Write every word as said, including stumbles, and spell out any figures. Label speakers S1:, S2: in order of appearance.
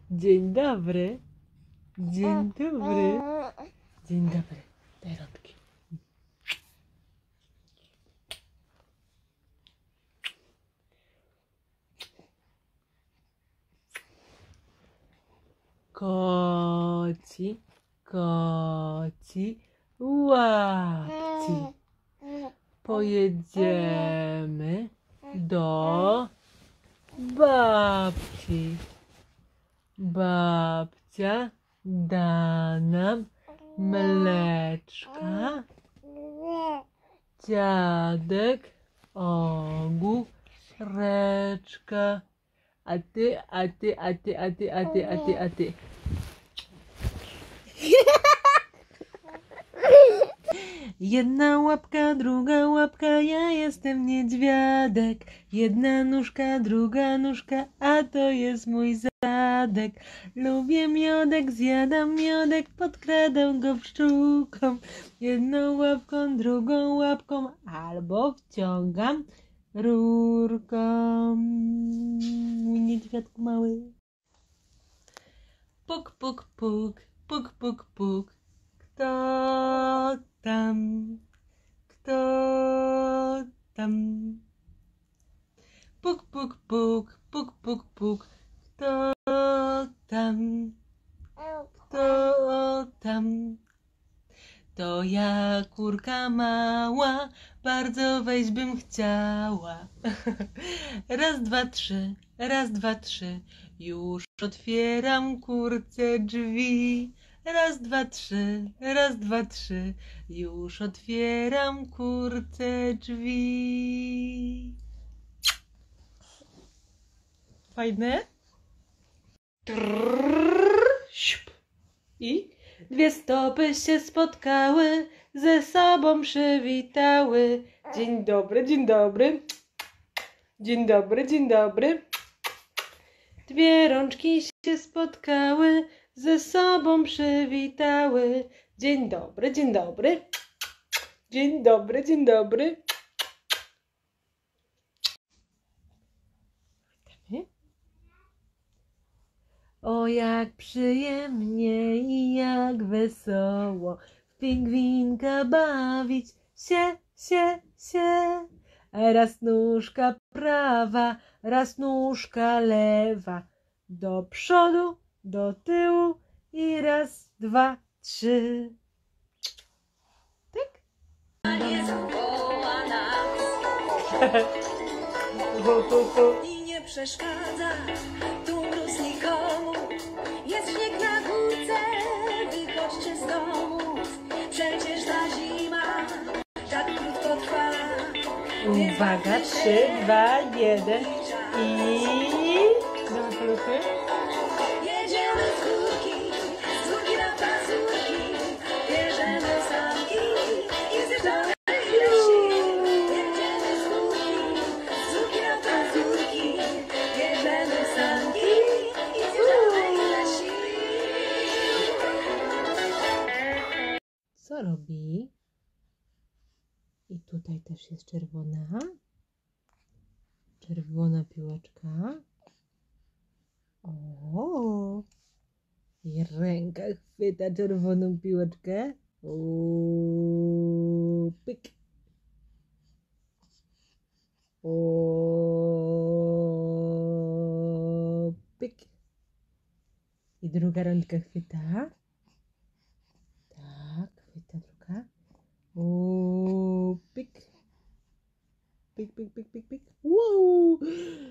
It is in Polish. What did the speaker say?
S1: Dzień dobry. Dzień dobry. Dzień dobry. Daj rączki. Koci, koci, łapci. Pojedziemy do babci. Babcia da nam mleczka. Dziadek ogóreczka. A ty, a ty, a ty, a ty, a ty, a ty, a ty. Jedna łapka, druga łapka, ja jestem niedźwiadek. Jedna nóżka, druga nóżka, a to jest mój zadek. Lubię miodek, zjadam miodek, podkradam go pszczółką. Jedną łapką, drugą łapką, albo wciągam rurką. Mój niedźwiadku mały. Puk, puk, puk, puk, puk, puk. Kto tam? Kto tam? Puk, puk, puk, puk, puk, puk. Kto tam? Kto tam? To ja, kurka mała, bardzo wejść bym chciała. Raz, dwa, trzy, raz, dwa, trzy, już otwieram kurce drzwi. Raz, dwa, trzy, raz, dwa, trzy, już otwieram kurce drzwi. Fajne? Trrr, siup. I dwie stopy się spotkały, ze sobą przywitały. Dzień dobry, dzień dobry. Dzień dobry, dzień dobry. Dwie rączki się spotkały, ze sobą przywitały. Dzień dobry, dzień dobry. Dzień dobry, dzień dobry. O, jak przyjemnie i jak wesoło w pingwinka bawić się, się, się. Raz nóżka prawa, raz nóżka lewa. Do przodu, do tyłu i raz, dwa, trzy. Tak?
S2: I nie przeszkadza tu mróz nikomu. Jest śnieg na górce, wychodźcie z domu. Przecież ta zima tak krótko trwa.
S1: Uwaga, trzy, dwa, jeden i... Dwa plusy.
S2: Jedziemy z górki, z górki na pazurki. Bierzemy sanki i zjeżdżamy na wsi. Jedziemy z górki, z górki na pazurki. Bierzemy sanki i zjeżdżamy na wsi.
S1: Co robi? I tutaj też jest czerwona. Czerwona piłeczka. O! I ręka chwyta czerwoną piłeczkę. O, pyk. O, pyk. I druga rączka chwyta. Tak, chwyta druga. O, pyk. Pyk, pyk, pyk, pyk, pyk. Wow!